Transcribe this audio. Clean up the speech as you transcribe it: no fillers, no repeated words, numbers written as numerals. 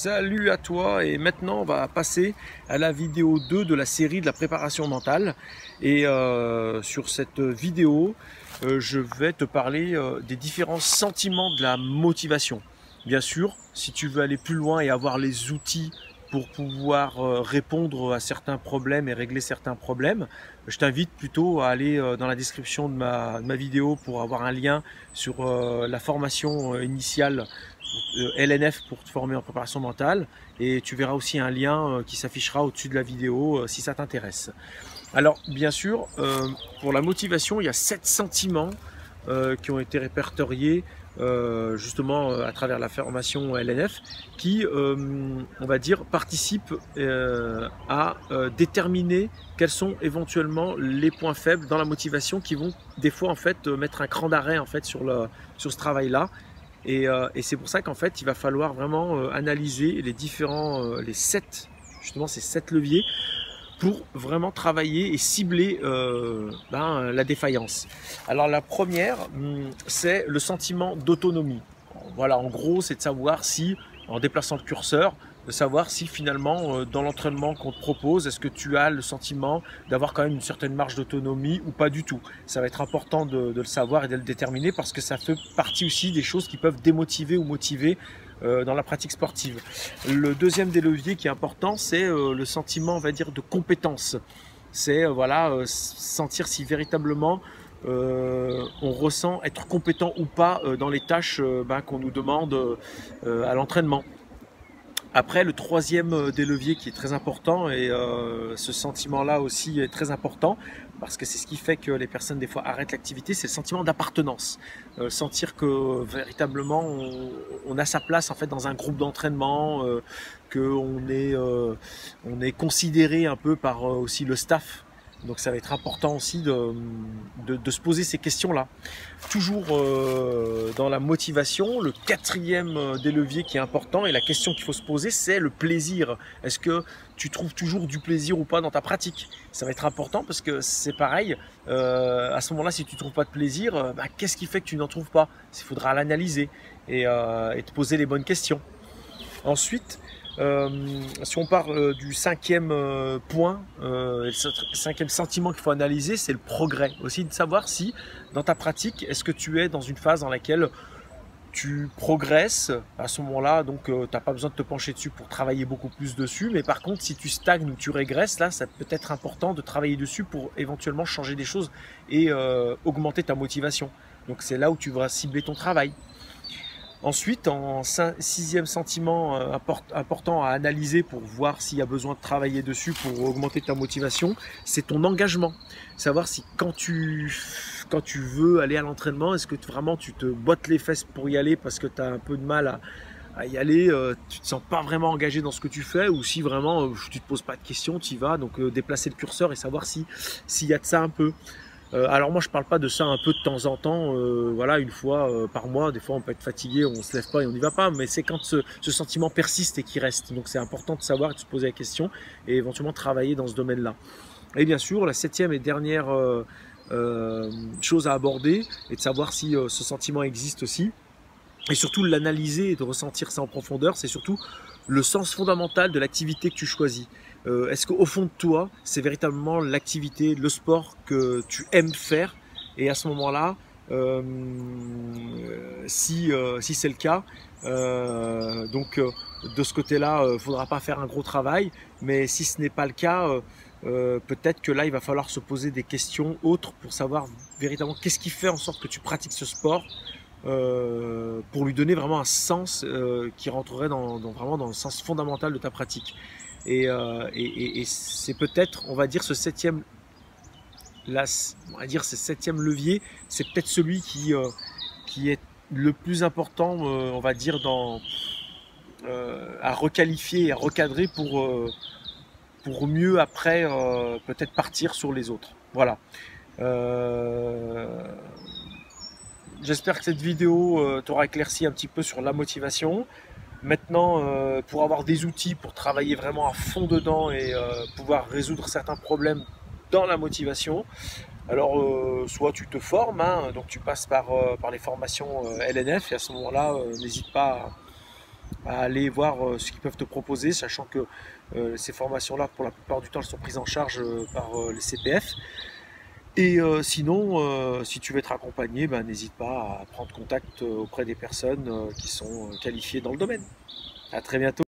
Salut à toi, et maintenant on va passer à la vidéo 2 de la série de la préparation mentale. Et sur cette vidéo, je vais te parler des différents sentiments de la motivation. Bien sûr, si tu veux aller plus loin et avoir les outils pour pouvoir répondre à certains problèmes et régler certains problèmes, je t'invite plutôt à aller dans la description de ma vidéo pour avoir un lien sur la formation initiale LNF pour te former en préparation mentale, et tu verras aussi un lien qui s'affichera au-dessus de la vidéo si ça t'intéresse. Alors bien sûr, pour la motivation, il y a 7 sentiments qui ont été répertoriés justement à travers la formation LNF qui, on va dire, participent à déterminer quels sont éventuellement les points faibles dans la motivation qui vont des fois en fait mettre un cran d'arrêt en fait sur ce travail-là. Et c'est pour ça qu'en fait, il va falloir vraiment analyser les différents, les 7, justement ces 7 leviers pour vraiment travailler et cibler la défaillance. Alors la première, c'est le sentiment d'autonomie. Voilà, en gros, c'est de savoir si, en déplaçant le curseur, de savoir si finalement dans l'entraînement qu'on te propose, est-ce que tu as le sentiment d'avoir quand même une certaine marge d'autonomie ou pas du tout. Ça va être important de le savoir et de le déterminer, parce que ça fait partie aussi des choses qui peuvent démotiver ou motiver dans la pratique sportive. Le deuxième des leviers qui est important, c'est le sentiment, on va dire, de compétence. C'est sentir si véritablement on ressent être compétent ou pas dans les tâches qu'on nous demande à l'entraînement. Après, le troisième des leviers qui est très important, et ce sentiment-là aussi est très important, parce que c'est ce qui fait que les personnes des fois arrêtent l'activité, c'est le sentiment d'appartenance. Sentir que véritablement on a sa place en fait dans un groupe d'entraînement, qu'on est considéré un peu par aussi le staff. Donc ça va être important aussi de se poser ces questions-là. Toujours dans la motivation, le quatrième des leviers qui est important, et la question qu'il faut se poser, c'est le plaisir. Est-ce que tu trouves toujours du plaisir ou pas dans ta pratique? Ça va être important, parce que c'est pareil, à ce moment-là, si tu ne trouves pas de plaisir, qu'est-ce qui fait que tu n'en trouves pas? Il faudra l'analyser et te poser les bonnes questions. Ensuite, si on parle du cinquième point, le cinquième sentiment qu'il faut analyser, c'est le progrès. Aussi de savoir si, dans ta pratique, est-ce que tu es dans une phase dans laquelle tu progresses. À ce moment-là, donc tu n'as pas besoin de te pencher dessus pour travailler beaucoup plus dessus. Mais par contre, si tu stagnes ou tu régresses, là, ça peut être important de travailler dessus pour éventuellement changer des choses et augmenter ta motivation. Donc c'est là où tu vas cibler ton travail. Ensuite, en sixième sentiment important à analyser pour voir s'il y a besoin de travailler dessus pour augmenter ta motivation, c'est ton engagement. Savoir si quand tu veux aller à l'entraînement, est-ce que vraiment tu te bottes les fesses pour y aller parce que tu as un peu de mal à y aller, tu ne te sens pas vraiment engagé dans ce que tu fais, ou si vraiment tu ne te poses pas de questions, tu y vas. Donc déplacer le curseur et savoir s'il y a de ça un peu. Alors moi je parle pas de ça un peu de temps en temps, voilà, une fois par mois. Des fois on peut être fatigué, on se lève pas et on n'y va pas, mais c'est quand ce sentiment persiste et qu'il reste. Donc c'est important de savoir et de se poser la question et éventuellement travailler dans ce domaine-là. Et bien sûr, la septième et dernière chose à aborder est de savoir si ce sentiment existe aussi, et surtout l'analyser et de ressentir ça en profondeur. C'est surtout le sens fondamental de l'activité que tu choisis. Est-ce qu'au fond de toi, c'est véritablement l'activité, le sport que tu aimes faire? Et à ce moment-là, si c'est le cas, de ce côté-là, il ne faudra pas faire un gros travail. Mais si ce n'est pas le cas, peut-être que là, il va falloir se poser des questions autres pour savoir véritablement qu'est-ce qui fait en sorte que tu pratiques ce sport, pour lui donner vraiment un sens qui rentrerait vraiment dans le sens fondamental de ta pratique. Et c'est peut-être, on va dire, ce septième levier, c'est peut-être celui qui est le plus important, on va dire, à requalifier et à recadrer pour mieux après peut-être partir sur les autres. Voilà. J'espère que cette vidéo t'aura éclairci un petit peu sur la motivation. Maintenant, pour avoir des outils pour travailler vraiment à fond dedans et pouvoir résoudre certains problèmes dans la motivation, alors soit tu te formes, hein, donc tu passes par les formations LNF, et à ce moment-là, n'hésite pas à aller voir ce qu'ils peuvent te proposer, sachant que ces formations-là, pour la plupart du temps, elles sont prises en charge par les CPF. Et sinon, si tu veux être accompagné, ben, n'hésite pas à prendre contact auprès des personnes qui sont qualifiées dans le domaine. À très bientôt.